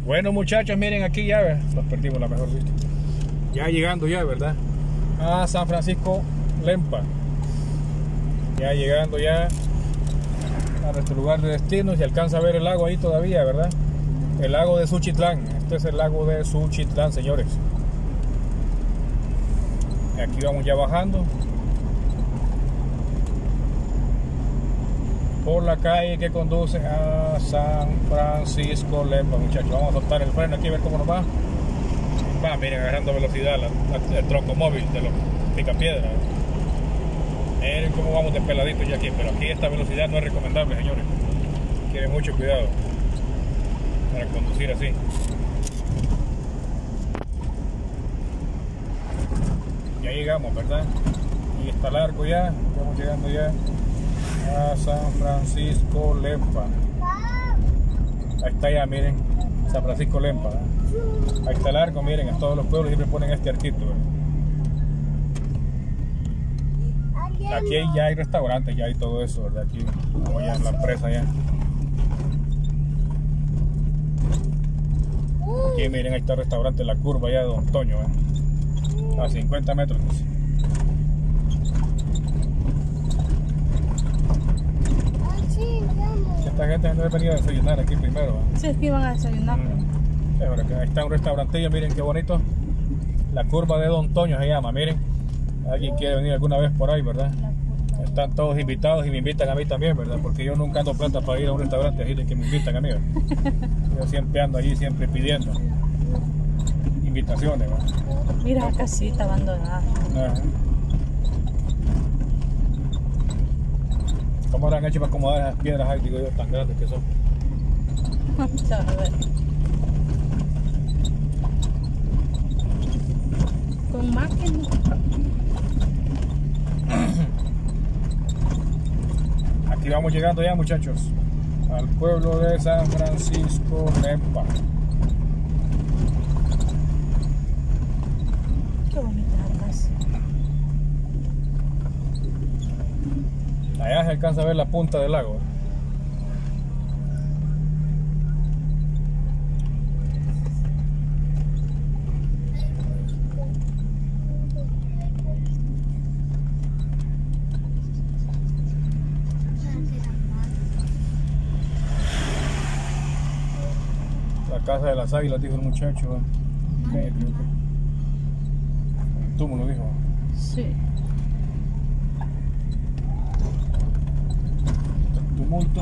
Bueno, muchachos, miren aquí ya, nos perdimos la mejor vista. Ya llegando ya, ¿verdad? A San Francisco Lempa. Ya llegando ya a nuestro lugar de destino. Se alcanza a ver el lago ahí todavía, ¿verdad? El lago de Suchitlán. Este es el lago de Suchitlán, señores. Aquí vamos ya bajando por la calle que conduce a San Francisco Lempa, muchachos. Vamos a soltar el freno aquí a ver cómo nos va. Miren, agarrando velocidad el tronco móvil de los picapiedras. Miren cómo vamos de peladito ya aquí, pero aquí esta velocidad no es recomendable, señores. Tienen mucho cuidado para conducir así. Ya llegamos, ¿verdad? Y está largo ya, estamos llegando ya a San Francisco Lempa. Ahí está ya, miren, San Francisco Lempa. Ahí está largo, miren, en todos los pueblos siempre ponen este arquito. Aquí ya hay restaurantes, ya hay todo eso, ¿verdad? Aquí vamos ya en la empresa ya. Aquí miren, ahí está el restaurante La Curva ya de Don Toño, a 50 metros. Esta gente no debe venir a desayunar aquí primero. Sí, es que iban a desayunar. Ahí está un restaurantillo, miren qué bonito. La Curva de Don Toño se llama, miren. Alguien quiere venir alguna vez por ahí, ¿verdad? Están todos invitados y me invitan a mí también, ¿verdad? Porque yo nunca ando plata para ir a un restaurante así de que me invitan a mí, ¿verdad? Yo siempre ando allí, siempre pidiendo invitaciones, ¿verdad? Mira la casita abandonada. ¿Cómo lo han hecho para acomodar esas piedras ahí, digo yo, tan grandes que son? Vamos a ver. Con máquina. Aquí vamos llegando ya, muchachos, al pueblo de San Francisco Lempa. Qué bonita la casa. Allá se alcanza a ver la punta del lago. La casa de las águilas, dijo el muchacho. Creo que. El túmulo, dijo. Sí. Tumulto.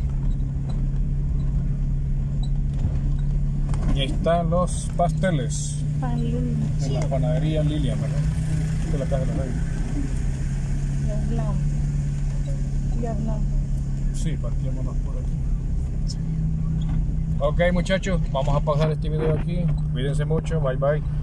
Y ahí están los pasteles en la panadería Lilia, ¿verdad? De la casa de las águilas. Ya hablamos. Sí, partímonos por aquí. Ok, muchachos, vamos a pausar este video aquí. Cuídense mucho, bye bye.